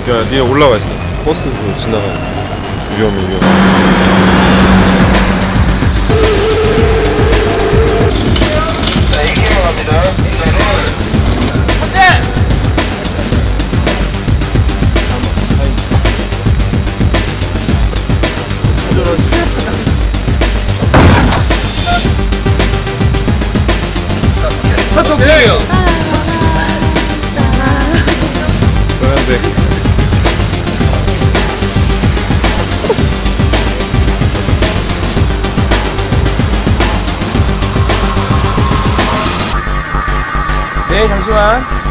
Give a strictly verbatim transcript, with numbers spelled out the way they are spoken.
야, 니네 올라가 있어. 버스 그 지나가요. 위험해, 위험해. 자, 이 개로 갑니다. 이거를. 안돼! 저쪽이에요. 그런데 네, 잠시만.